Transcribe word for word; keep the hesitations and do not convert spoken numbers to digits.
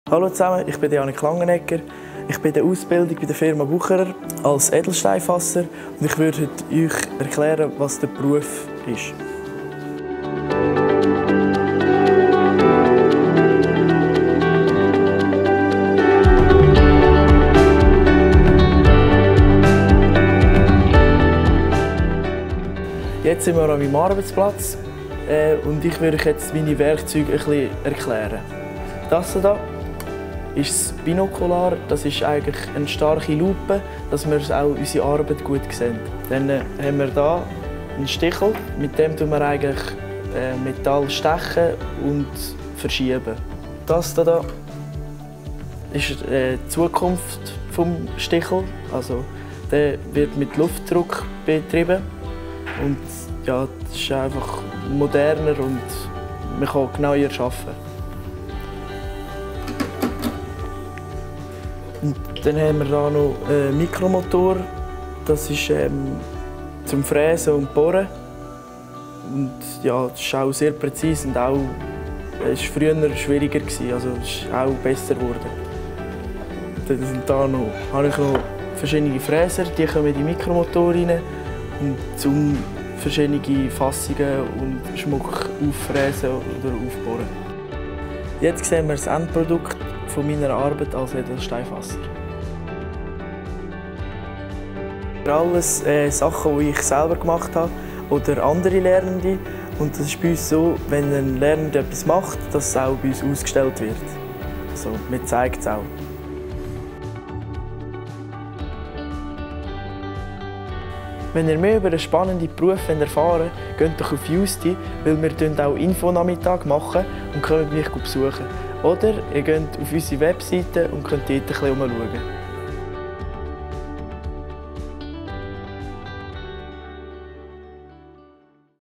Hallo zusammen, ich bin Janik Langenegger. Ich bin in der Ausbildung bei der Firma Bucherer als Edelsteinfasser und ich würde euch erklären, was der Beruf ist. Jetzt sind wir an meinem Arbeitsplatz äh, und ich würde euch jetzt meine Werkzeuge ein bisschen erklären. Das hier ist das Binokular, das ist eigentlich eine starke Lupe, dass wir auch unsere Arbeit gut sehen. Dann äh, haben wir hier einen Stichel, mit dem tun wir eigentlich äh, Metall stechen und verschieben. Das hier ist äh, die Zukunft des Stichels, also der wird mit Luftdruck betrieben und ja, das ist einfach moderner und man kann genauer arbeiten. Und dann haben wir hier noch einen Mikromotor, das ist ähm, zum Fräsen und Bohren. Und ja, das ist auch sehr präzise und auch, es war früher schwieriger, also es ist auch besser geworden. Dann sind da noch, habe ich noch verschiedene Fräser, die kommen in die Mikromotor rein, und um verschiedene Fassungen und Schmuck auffräsen oder aufbohren. Jetzt sehen wir das Endprodukt von meiner Arbeit als Edelsteinfasser. Alles äh, Sachen, die ich selber gemacht habe oder andere Lernende. Und das ist bei uns so, wenn ein Lernender etwas macht, dass es auch bei uns ausgestellt wird. Also, man zeigt es auch. Wenn ihr mehr über einen spannenden Beruf erfahren wollt, geht doch auf Justi, weil wir auch Infonachmittag machen und könnt mich besuchen. Oder ihr geht auf unsere Webseite und könnt dort ein bisschen umschauen.